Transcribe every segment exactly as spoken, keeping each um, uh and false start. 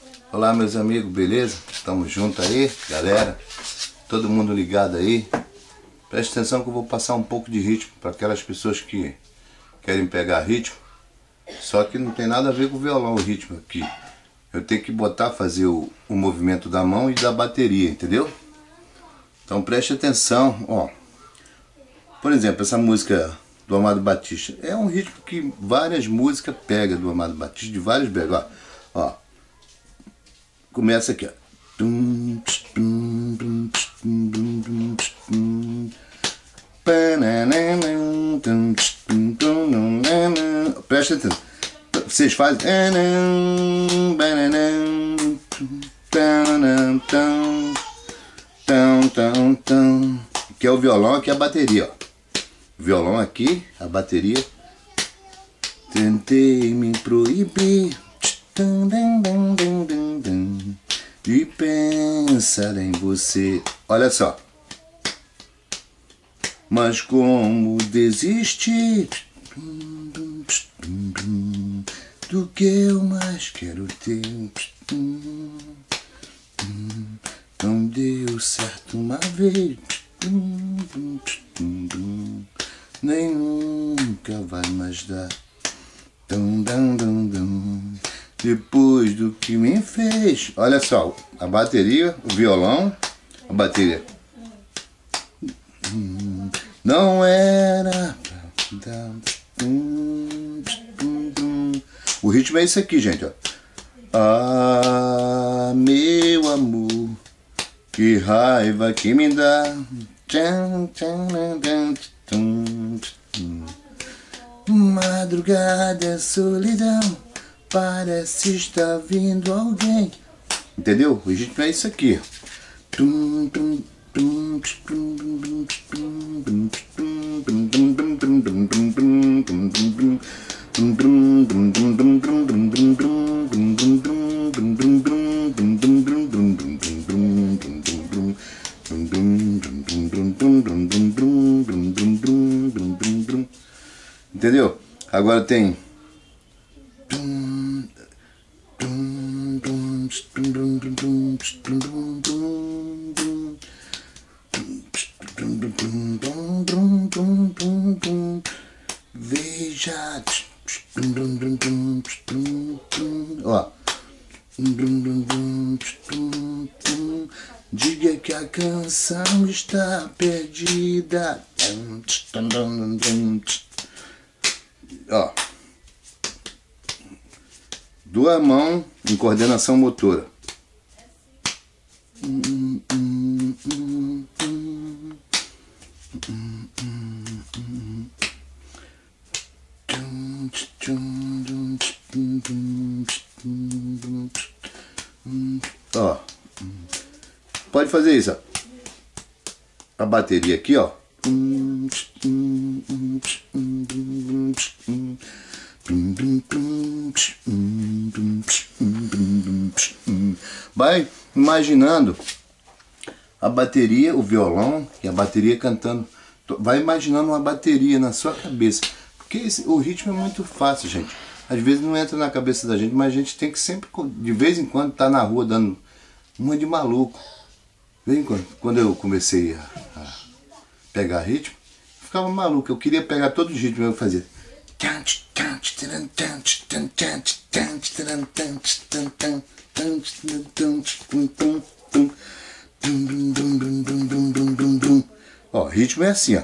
Olá, meus amigos, beleza? Estamos juntos aí, galera. Todo mundo ligado aí. Preste atenção que eu vou passar um pouco de ritmo para aquelas pessoas que querem pegar ritmo. Só que não tem nada a ver com o violão, o ritmo aqui. Eu tenho que botar, fazer o, o movimento da mão e da bateria, entendeu? Então preste atenção, ó. Por exemplo, essa música do Amado Batista é um ritmo que várias músicas pegam do Amado Batista, de vários begos, ó. Ó. Começa aqui, ó. Presta atenção. Vocês fazem que é o violão, aqui é a bateria, ó. Violão aqui, a bateria. Tentei me proibir de pensar em você. Olha só. Mas como desistir do que eu mais quero ter? Não deu certo uma vez, nem nunca vai mais dar. Depois do que me fez. Olha só, a bateria, o violão, a bateria. Não era. O ritmo é esse aqui, gente, ó. Ah, meu amor, que raiva que me dá. Madrugada, solidão, parece estar vindo alguém. Entendeu? O ritmo é isso aqui. Entendeu? Agora tem veja, ó, diga que a canção está perdida, ó, duas mãos em coordenação motora. Ó, pode fazer isso, ó. A bateria aqui, ó. Vai imaginando a bateria, o violão e a bateria cantando. Vai imaginando uma bateria na sua cabeça. Porque esse, o ritmo é muito fácil, gente. Às vezes não entra na cabeça da gente, mas a gente tem que sempre, de vez em quando, estar tá na rua dando uma de maluco. De vez em quando, quando eu comecei a, a pegar ritmo, eu ficava maluco. Eu queria pegar todos os ritmos, eu fazia. Ó, ritmo é assim, ó.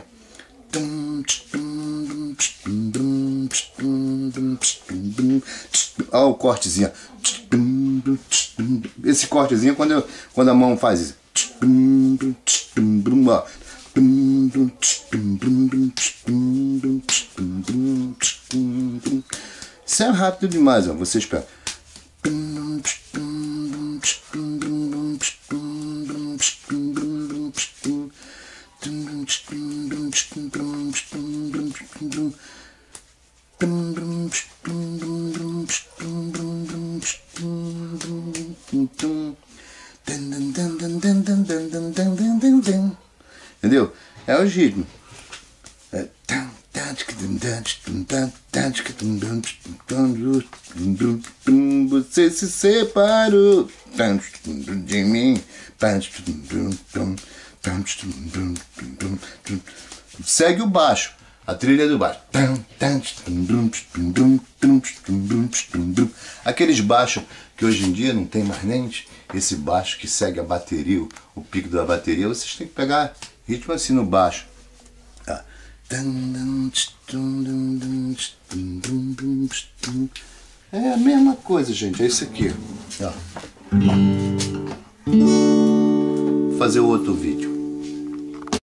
Olha o cortezinho. Esse cortezinho é quando, eu, quando a mão faz isso. Ó. Isso é rápido demais, ó. Você espera. Entendeu? É o ritmo. É. Você se separou de mim. Segue o baixo, a trilha do baixo. Aqueles baixos que hoje em dia não tem mais nem esse baixo que segue a bateria, o pico da bateria. Vocês têm que pegar ritmo assim no baixo. É a mesma coisa, gente. É isso aqui. Ó. Vou fazer outro vídeo.